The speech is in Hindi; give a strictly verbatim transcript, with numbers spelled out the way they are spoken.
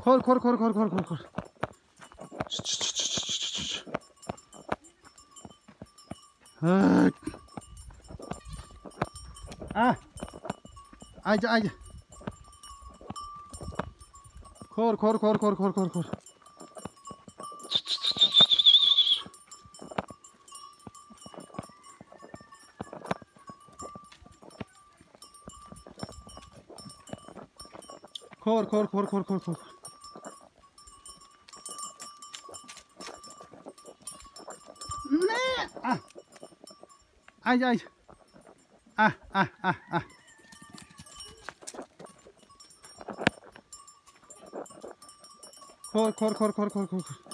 खोल खोल खोल खोल खोल खोल खोल आ आजा आजा खोल खोल खोल खोल खोल खोल खोल खोल खोल खोल खोल खोल खोल आ आजा आजा आ आ आ आ खोल खोल खोल खोल खोल खोल